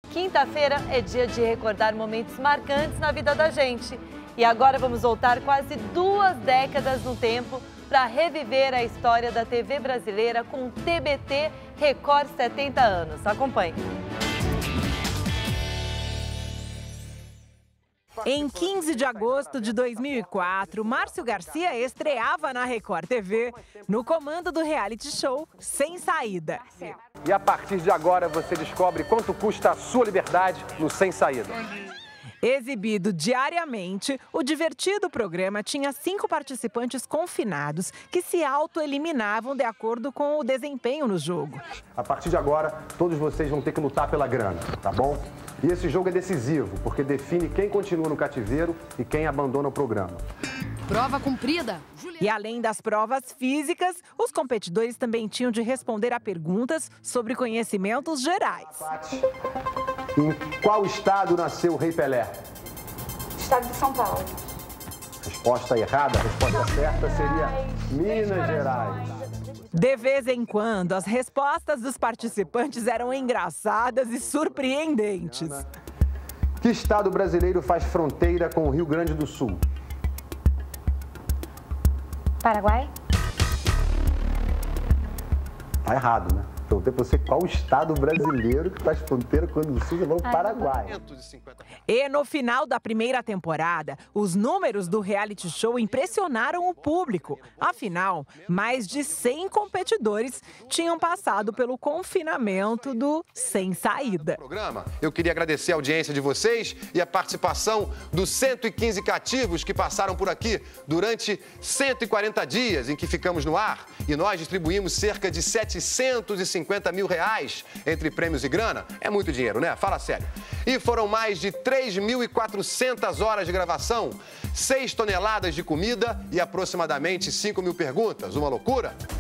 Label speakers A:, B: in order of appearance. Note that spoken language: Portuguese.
A: Quinta-feira é dia de recordar momentos marcantes na vida da gente. E agora vamos voltar quase 2 décadas no tempo para reviver a história da TV brasileira com o TBT Record 70 anos. Acompanhe.
B: Em 15 de agosto de 2004, Márcio Garcia estreava na Record TV no comando do reality show Sem Saída.
C: E a partir de agora você descobre quanto custa a sua liberdade no Sem Saída.
B: Exibido diariamente, o divertido programa tinha 5 participantes confinados que se autoeliminavam de acordo com o desempenho no jogo.
C: A partir de agora, todos vocês vão ter que lutar pela grana, tá bom? E esse jogo é decisivo, porque define quem continua no cativeiro e quem abandona o programa.
D: Prova cumprida.
B: E além das provas físicas, os competidores também tinham de responder a perguntas sobre conhecimentos gerais.
C: Em qual estado nasceu o Rei Pelé?
E: Estado de São Paulo.
C: Resposta errada, a resposta certa seria Minas Gerais.
B: De vez em quando, as respostas dos participantes eram engraçadas e surpreendentes.
C: Que estado brasileiro faz fronteira com o Rio Grande do Sul?
E: Paraguai?
C: Tá errado, né? Perguntei pra você qual estado brasileiro que faz fronteira com o Rio Grande do Sul e o Paraguai.
B: E no final da primeira temporada, os números do reality show impressionaram o público. Afinal, mais de 100 competidores tinham passado pelo confinamento do Sem Saída.
F: Eu queria agradecer a audiência de vocês e a participação dos 115 cativos que passaram por aqui durante 140 dias em que ficamos no ar. E nós distribuímos cerca de 750 mil reais entre prêmios e grana. É muito dinheiro, né? Fala sério. E foram mais de 3.400 horas de gravação, 6 toneladas de comida e aproximadamente 5.000 perguntas. Uma loucura?